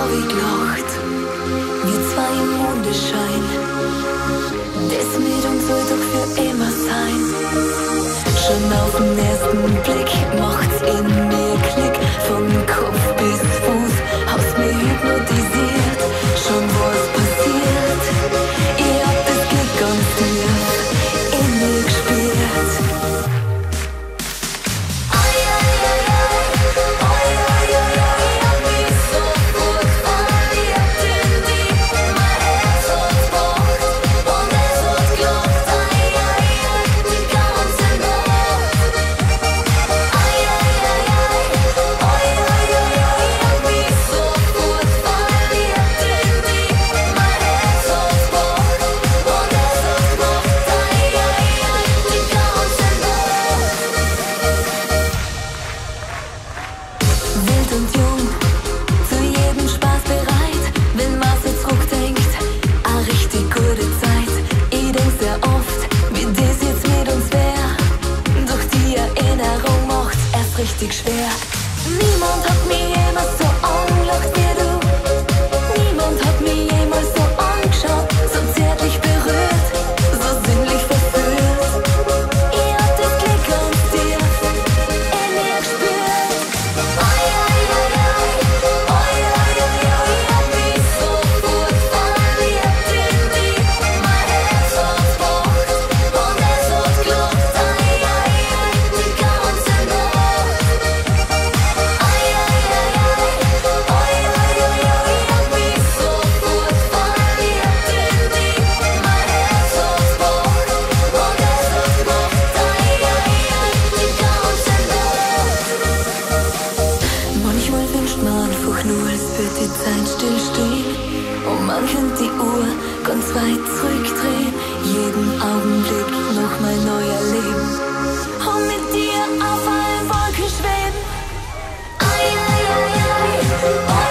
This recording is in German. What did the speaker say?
wie gelacht, wir zwei im Mondenschein. Das mit uns soll doch für immer sein. Schon auf den ersten Blick macht's in mir Klick. Von Kopf bis Fuß hast mich hypnotisiert. Schon was passiert, ich hab das Glück ganz tief in mir gespürt. Richtig schwer. Niemand hat mich jemals so angelacht wie du. Niemand hat mich jemals so angeschaut, so zärtlich berührt, so sinnlich verführt. Ich hab das Glück ganz tief in mir gespürt. Oi, oi, oi, oi, oi, oi, oi, oi, ich hab mich sofort verliebt in dich. Mein Herz hat pocht und es hat gelacht. Ei, ei, ei, die ganze Nacht. Manchmal wünscht man einfach nur, es wird die Zeit stillstehen und man könnte die Uhr ganz weit zurückdrehen. Jeden Augenblick noch mein neuer Leben und mit dir auf allen Wolken schweben. Ei, ei, ei, ei.